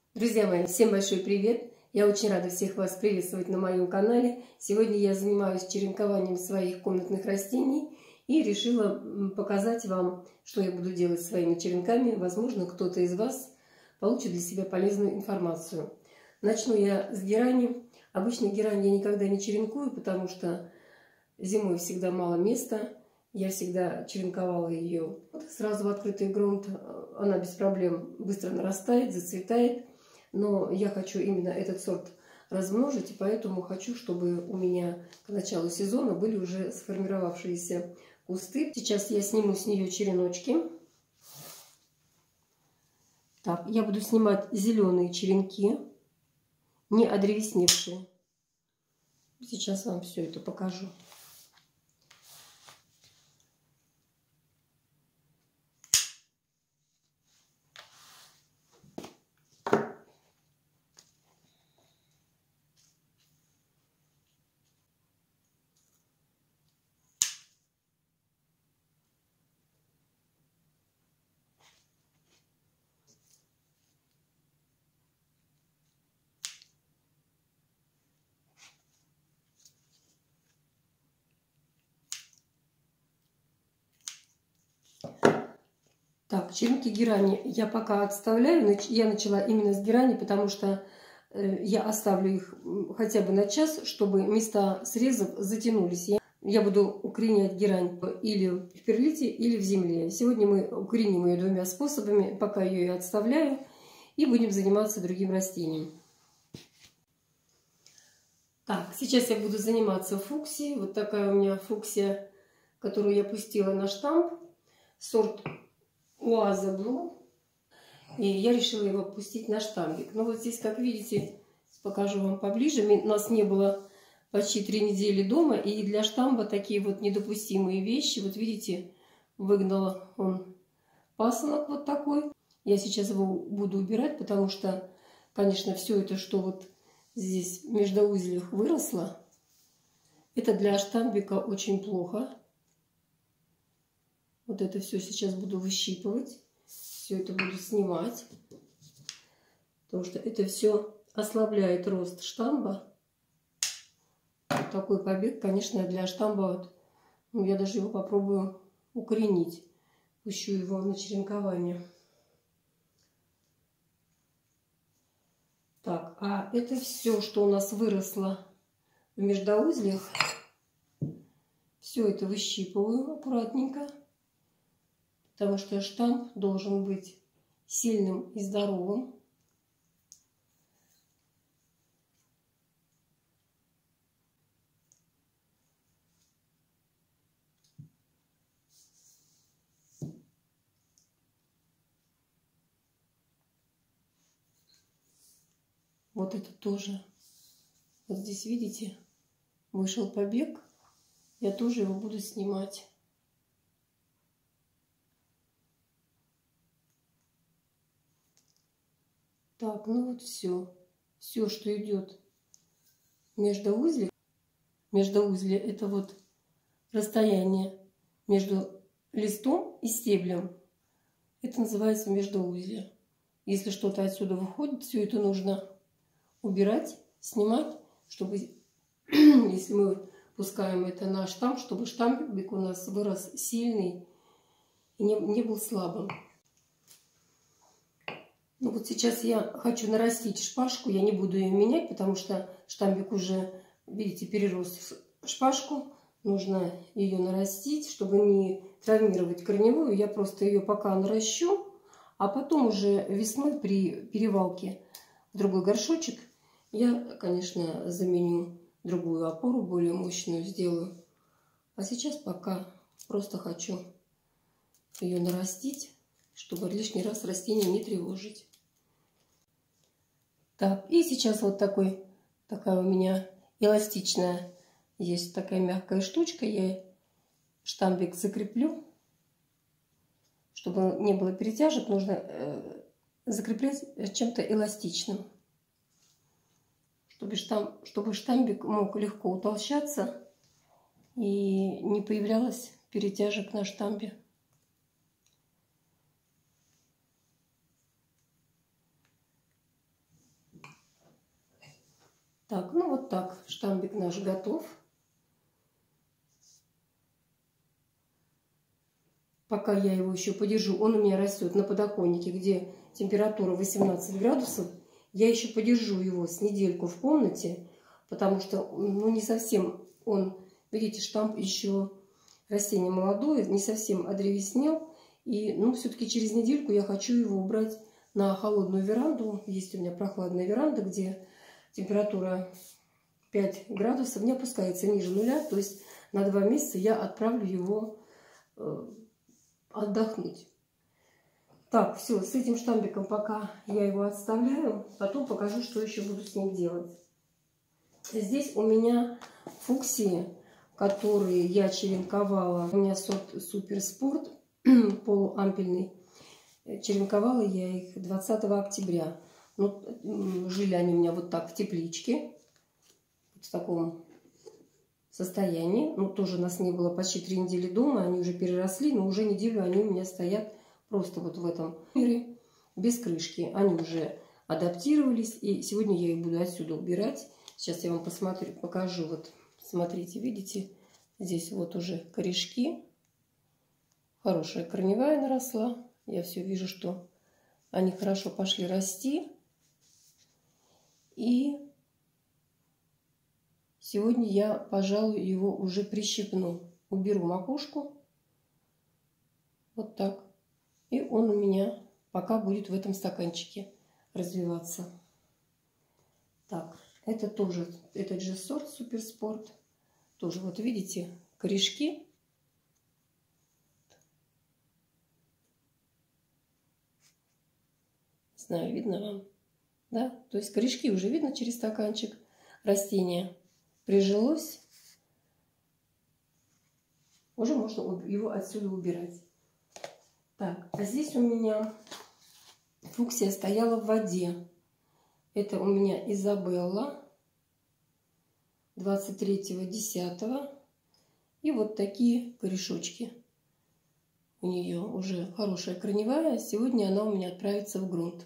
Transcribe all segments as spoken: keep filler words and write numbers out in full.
Друзья мои, всем большой привет! Я очень рада всех вас приветствовать на моем канале. Сегодня я занимаюсь черенкованием своих комнатных растений и решила показать вам, что я буду делать своими черенками. Возможно, кто-то из вас получит для себя полезную информацию. Начну я с герани. Обычно герань я никогда не черенкую, потому что зимой всегда мало места. Я всегда черенковала ее сразу в открытый грунт. Она без проблем быстро нарастает, зацветает. Но я хочу именно этот сорт размножить, и поэтому хочу, чтобы у меня к началу сезона были уже сформировавшиеся кусты. Сейчас я сниму с нее череночки. Так, я буду снимать зеленые черенки, не одревесневшие. Сейчас вам все это покажу. Так, черенки герани я пока отставляю. Я начала именно с герани, потому что я оставлю их хотя бы на час, чтобы места срезов затянулись. Я буду укоренять герань или в перлите, или в земле. Сегодня мы укореним ее двумя способами, пока ее и отставляю, и будем заниматься другим растением. Так, сейчас я буду заниматься фуксией. Вот такая у меня фуксия, которую я пустила на штамп. Сорт Oaza Blue. И я решила его пустить на штамбик. Ну вот здесь, как видите, покажу вам поближе. У нас не было почти три недели дома. И для штамба такие вот недопустимые вещи. Вот видите, выгнала он пасынок вот такой. Я сейчас его буду убирать, потому что, конечно, все это, что вот здесь в междоузлях выросло, это для штамбика очень плохо. Вот это все сейчас буду выщипывать. Все это буду снимать. Потому что это все ослабляет рост штамба. Вот такой побег, конечно, для штамба. Вот, ну, я даже его попробую укоренить. Пущу его на черенкование. Так, а это все, что у нас выросло в междоузлях. Все это выщипываю аккуратненько. Потому что штамп должен быть сильным и здоровым. Вот это тоже. Вот здесь, видите, вышел побег. Я тоже его буду снимать. Так, ну вот все. Все, что идет междоузле. Междоузле — это вот расстояние между листом и стеблем. Это называется междоузле. Если что-то отсюда выходит, все это нужно убирать, снимать, чтобы, если мы пускаем это на штамп, чтобы штамбик у нас вырос сильный и не, не был слабым. Ну вот сейчас я хочу нарастить шпажку, я не буду ее менять, потому что штамбик уже, видите, перерос в шпажку. Нужно ее нарастить, чтобы не травмировать корневую. Я просто ее пока наращу, а потом уже весной при перевалке в другой горшочек я, конечно, заменю другую опору, более мощную сделаю. А сейчас пока просто хочу ее нарастить, чтобы лишний раз растение не тревожить. Так, и сейчас вот такой, такая у меня эластичная, есть такая мягкая штучка. Я штамбик закреплю. Чтобы не было перетяжек, нужно э, закреплять чем-то эластичным. Чтобы, штамп, чтобы штамбик мог легко утолщаться и не появлялось перетяжек на штамбе. Так, ну вот так, штамбик наш готов. Пока я его еще подержу, он у меня растет на подоконнике, где температура восемнадцать градусов. Я еще подержу его с недельку в комнате, потому что, ну, не совсем он, видите, штамп еще растение молодое, не совсем одревеснел. И, ну, все-таки через недельку я хочу его убрать на холодную веранду. Есть у меня прохладная веранда, где температура пять градусов, не опускается ниже нуля. То есть на два месяца я отправлю его э, отдохнуть. Так, все, с этим штамбиком пока я его отставляю. Потом покажу, что еще буду с ним делать. Здесь у меня фуксии, которые я черенковала. У меня сорт Суперспорт полуампельный. Черенковала я их двадцатого октября. Ну, жили они у меня вот так в тепличке. В таком состоянии. Ну, тоже нас не было почти три недели дома. Они уже переросли, но уже неделю они у меня стоят просто вот в этом мире без крышки. Они уже адаптировались. И сегодня я их буду отсюда убирать. Сейчас я вам посмотрю, покажу. Вот, смотрите, видите? Здесь вот уже корешки. Хорошая корневая наросла. Я все вижу, что они хорошо пошли расти. И сегодня я, пожалуй, его уже прищипну. Уберу макушку. Вот так. И он у меня пока будет в этом стаканчике развиваться. Так, это тоже, этот же сорт Суперспорт. Тоже, вот видите, корешки. Не знаю, видно вам? Да? То есть корешки уже видно через стаканчик. Растение прижилось. Уже можно его отсюда убирать. Так, а здесь у меня фуксия стояла в воде. Это у меня Изабелла двадцать третьего десятого. И вот такие корешочки. У нее уже хорошая корневая. Сегодня она у меня отправится в грунт.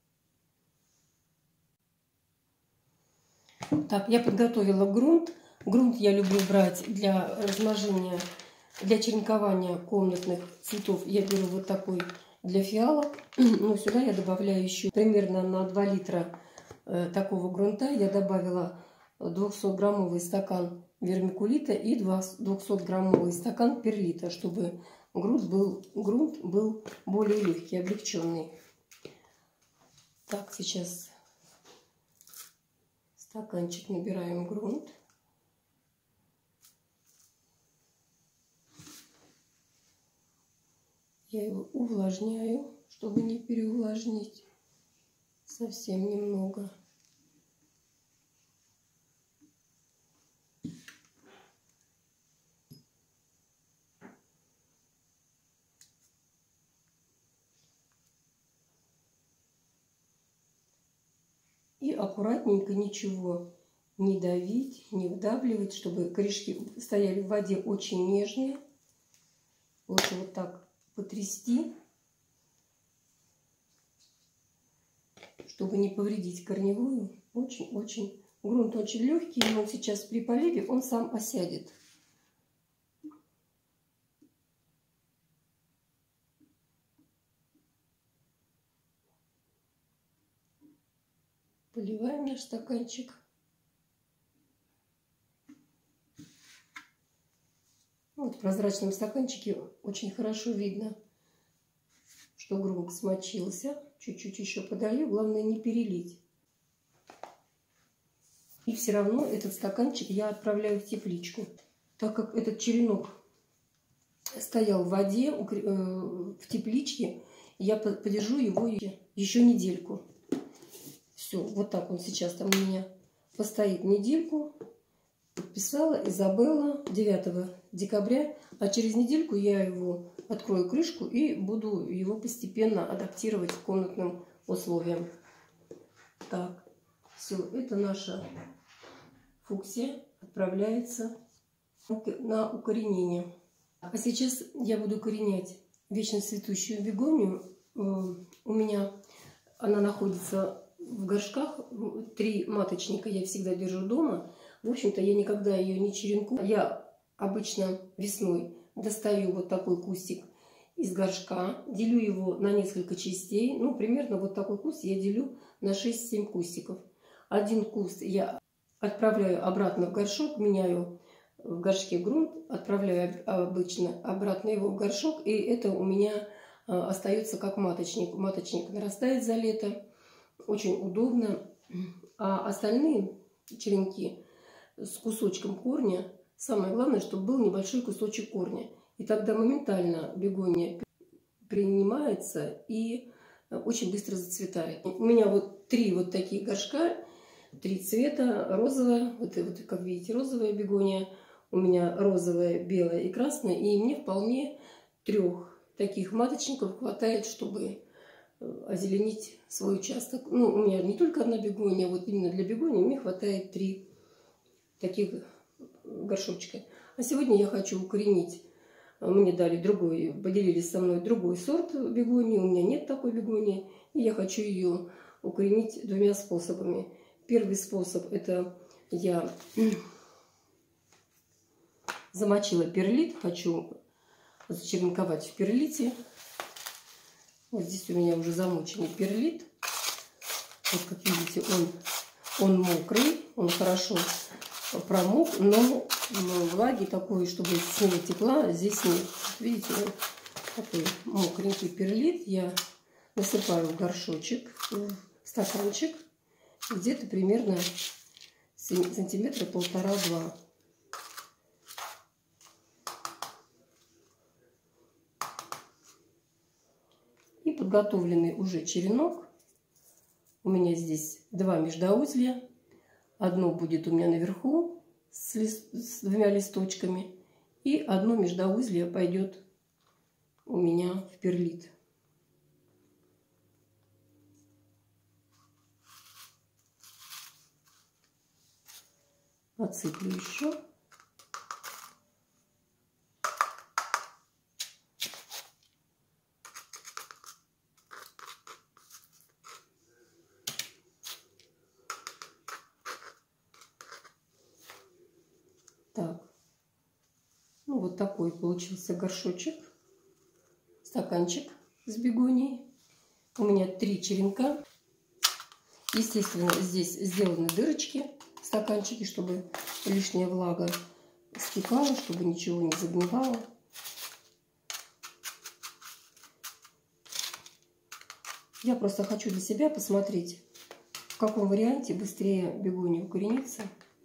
Так, я подготовила грунт. Грунт я люблю брать для размножения, для черенкования комнатных цветов. Я беру вот такой для фиалок. Но сюда я добавляю еще примерно на два литра э, такого грунта. Я добавила двухсотграммовый стакан вермикулита и двухсотграммовый стакан перлита, чтобы грунт был, грунт был более легкий, облегченный. Так, сейчас в стаканчик набираем грунт. Я его увлажняю, чтобы не переувлажнить. Совсем немного. И аккуратненько, ничего не давить, не вдавливать, чтобы корешки стояли в воде очень нежные. Лучше вот так потрясти, чтобы не повредить корневую. Очень-очень. Грунт очень легкий, но сейчас при поливе он сам осядет. Поливаем наш стаканчик. Вот в прозрачном стаканчике очень хорошо видно, что грунт смочился. Чуть-чуть еще подолью, главное не перелить. И все равно этот стаканчик я отправляю в тепличку. Так как этот черенок стоял в воде, в тепличке, я подержу его еще недельку. Все, вот так он сейчас там у меня постоит недельку. Подписала Изабелла девятого декабря, а через недельку я его открою крышку и буду его постепенно адаптировать к комнатным условиям. Так, все, это наша фуксия отправляется на укоренение. А сейчас я буду укоренять вечно цветущую бегонию. У меня она находится в горшках. Три маточника я всегда держу дома. В общем-то, я никогда ее не черенкую. Я обычно весной достаю вот такой кустик из горшка, делю его на несколько частей. Ну, примерно вот такой куст я делю на шесть-семь кустиков. Один куст я отправляю обратно в горшок, меняю в горшке грунт, отправляю обычно обратно его в горшок, и это у меня остается как маточник. Маточник нарастает за лето, очень удобно. А остальные черенки с кусочком корня, самое главное, чтобы был небольшой кусочек корня. И тогда моментально бегония принимается и очень быстро зацветает. У меня вот три вот таких горшка, три цвета: розовая, вот, вот как видите, розовая бегония, у меня розовая, белая и красная, и мне вполне трех таких маточников хватает, чтобы озеленить свой участок. Ну, у меня не только одна бегония, вот именно для бегонии мне хватает три таких горшочка. А сегодня я хочу укоренить. Мне дали другой, поделились со мной другой сорт бегонии, у меня нет такой бегонии, и я хочу ее укоренить двумя способами. Первый способ — это я замочила перлит, хочу зачеренковать в перлите. Вот здесь у меня уже замоченный перлит. Вот как видите, он, он мокрый, он хорошо промок, но влаги такой, чтобы с него текла, здесь нет. Видите, вот такой мокренький перлит я насыпаю в горшочек, в стаканчик, где-то примерно сантиметра полтора-два. И подготовленный уже черенок. У меня здесь два междоузлия. Одно будет у меня наверху с, лист, с двумя листочками. И одно междоузлие пойдет у меня в перлит. Отсыплю еще. Так, ну вот такой получился горшочек, стаканчик с бегонией. У меня три черенка. Естественно, здесь сделаны дырочки в стаканчике, чтобы лишняя влага стекала, чтобы ничего не загнивало. Я просто хочу для себя посмотреть, в каком варианте быстрее бегония укоренится.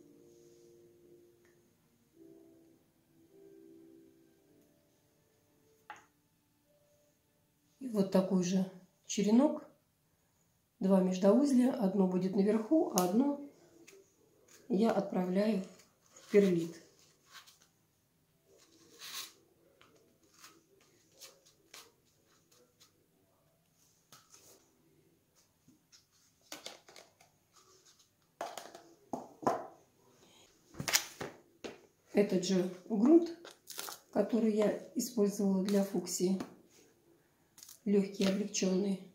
И вот такой же черенок. Два междоузлия. Одно будет наверху, а одно я отправляю в перлит. Этот же грунт, который я использовала для фуксии, легкий, облегченный.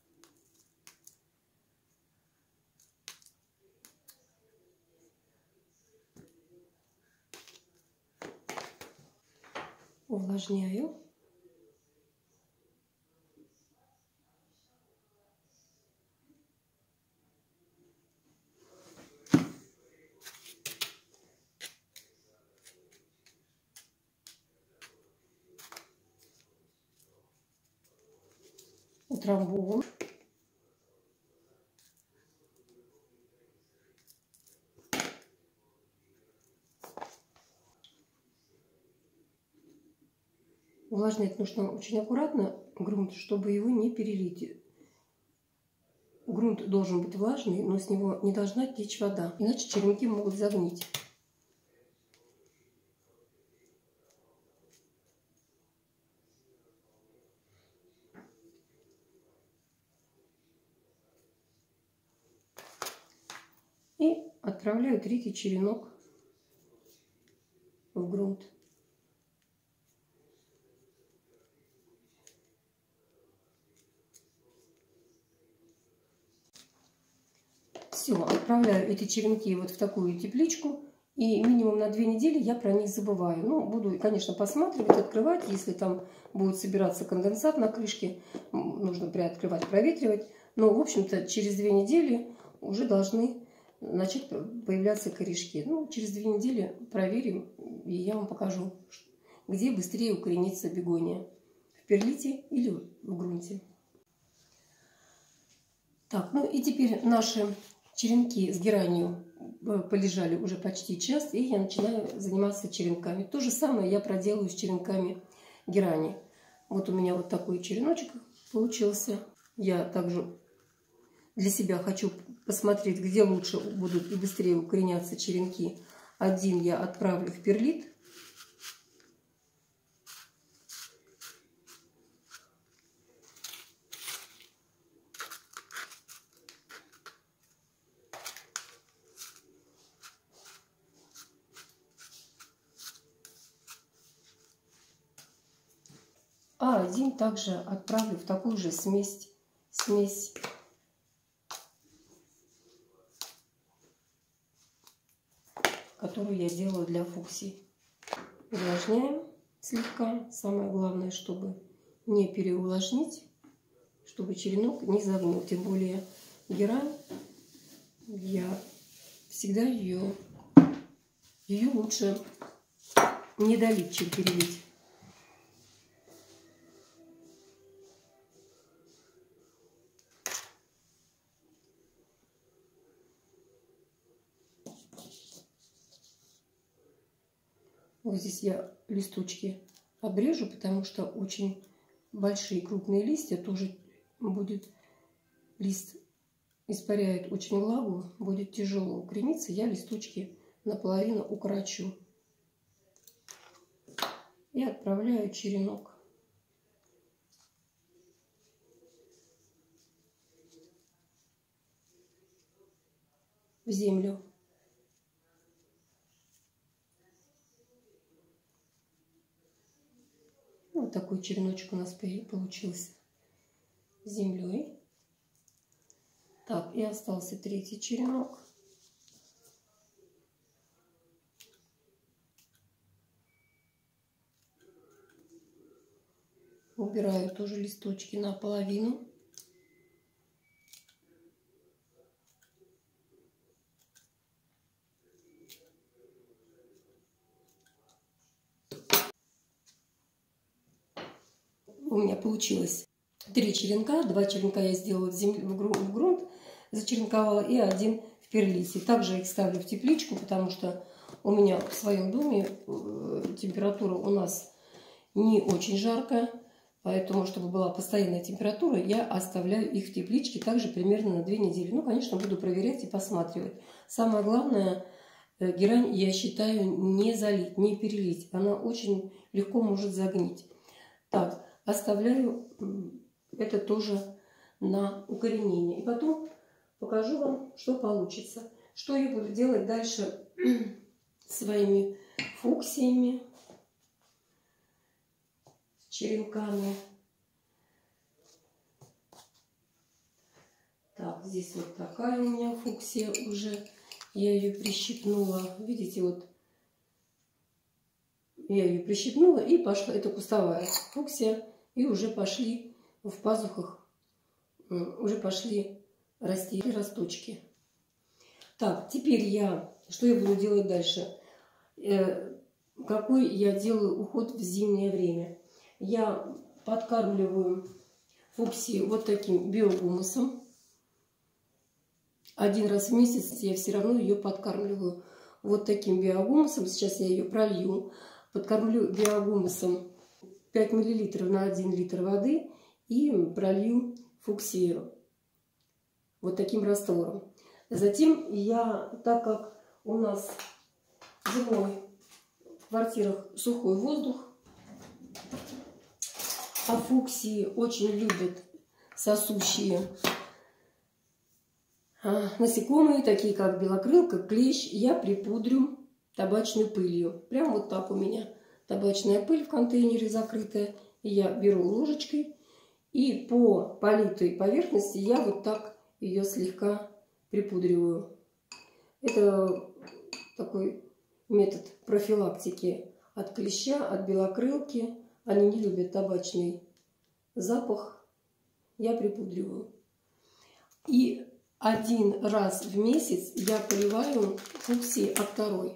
Увлажняю. Утрамбовываю. Увлажнять нужно очень аккуратно грунт, чтобы его не перелить. Грунт должен быть влажный, но с него не должна течь вода, иначе черенки могут загнить. И отправляю третий черенок в грунт. Все, отправляю эти черенки вот в такую тепличку. И минимум на две недели я про них забываю. Ну, буду, конечно, посматривать, открывать. Если там будет собираться конденсат на крышке, нужно приоткрывать, проветривать. Но, в общем-то, через две недели уже должны начать появляться корешки. Ну, через две недели проверим, и я вам покажу, где быстрее укоренится бегония. В перлите или в грунте. Так, ну и теперь наши черенки с геранью полежали уже почти час, и я начинаю заниматься черенками. То же самое я проделаю с черенками герани. Вот у меня вот такой череночек получился. Я также для себя хочу посмотреть, где лучше будут и быстрее укореняться черенки. Один я отправлю в перлит. А один также отправлю в такую же смесь, смесь которую я делаю для фуксий. Увлажняем слегка. Самое главное, чтобы не переувлажнить, чтобы черенок не загнил. Тем более герань, я всегда ее, ее лучше не долить, чем перелить. Вот здесь я листочки обрежу, потому что очень большие крупные листья тоже будет, лист испаряет очень влагу, будет тяжело укорениться. Я листочки наполовину укорочу и отправляю черенок. В землю. Вот такой череночек у нас получился землей. Так, и остался третий черенок. Убираю тоже листочки наполовину. У меня получилось три черенка. Два черенка я сделала в, землю, в грунт, зачеренковала, и один в перлите. Также их ставлю в тепличку, потому что у меня в своем доме температура у нас не очень жаркая. Поэтому, чтобы была постоянная температура, я оставляю их в тепличке также примерно на две недели. Ну, конечно, буду проверять и посматривать. Самое главное, герань, я считаю, не залить, не перелить. Она очень легко может загнить. Так, оставляю это тоже на укоренение. И потом покажу вам, что получится. Что я буду делать дальше своими фуксиями, черенками. Так, здесь вот такая у меня фуксия уже. Я ее прищипнула. Видите, вот я ее прищипнула, и пошла. Это кустовая фуксия. И уже пошли в пазухах, уже пошли расти росточки. Так, теперь я, что я буду делать дальше? Э, какой я делаю уход в зимнее время? Я подкармливаю фуксии вот таким биогумусом. Один раз в месяц я все равно ее подкармливаю вот таким биогумусом. Сейчас я ее пролью. Подкормлю биогумусом пять миллилитров на один литр воды и пролью фуксию вот таким раствором. Затем я, так как у нас зимой в квартирах сухой воздух, а фуксии очень любят сосущие насекомые, такие как белокрылка, клещ, я припудрю табачной пылью. Прям вот так у меня табачная пыль в контейнере закрытая. И я беру ложечкой и по политой поверхности я вот так ее слегка припудриваю. Это такой метод профилактики от клеща, от белокрылки. Они не любят табачный запах. Я припудриваю. И один раз в месяц я поливаю фуксией Акторой.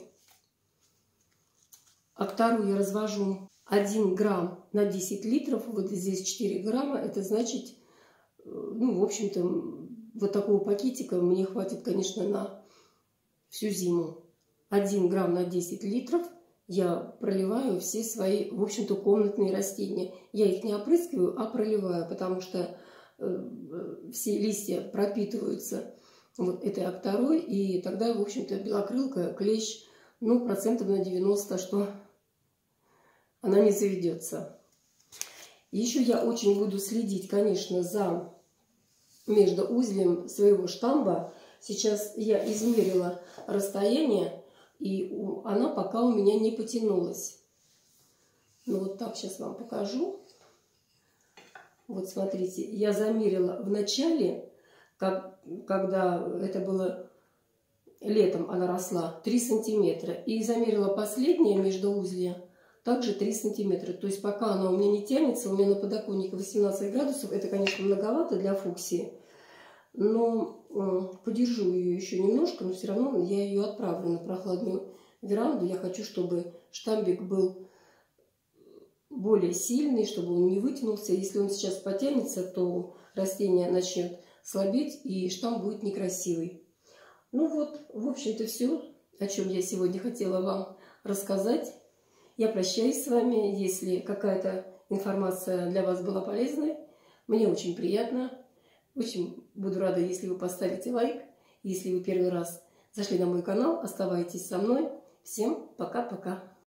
Актору я развожу один грамм на десять литров. Вот здесь четыре грамма. Это значит, ну, в общем-то, вот такого пакетика мне хватит, конечно, на всю зиму. один грамм на десять литров я проливаю все свои, в общем-то, комнатные растения. Я их не опрыскиваю, а проливаю, потому что э, все листья пропитываются вот этой Акторой, и тогда, в общем-то, белокрылка, клещ, ну, процентов на девяносто, что она не заведется. Еще я очень буду следить, конечно, за междуузлем своего штамба. Сейчас я измерила расстояние, и она пока у меня не потянулась. Ну вот так сейчас вам покажу. Вот смотрите, я замерила в начале, как, когда это было летом, она росла три сантиметра. И замерила последнее междуузлие, также три сантиметра. То есть пока она у меня не тянется, у меня на подоконнике восемнадцать градусов. Это, конечно, многовато для фуксии. Но э, подержу ее еще немножко, но все равно я ее отправлю на прохладную веранду. Я хочу, чтобы штамбик был более сильный, чтобы он не вытянулся. Если он сейчас потянется, то растение начнет слабеть, и штамб будет некрасивый. Ну вот, в общем-то, все, о чем я сегодня хотела вам рассказать. Я прощаюсь с вами. Если какая-то информация для вас была полезной, мне очень приятно. Очень буду рада, если вы поставите лайк. Если вы первый раз зашли на мой канал, оставайтесь со мной. Всем пока-пока.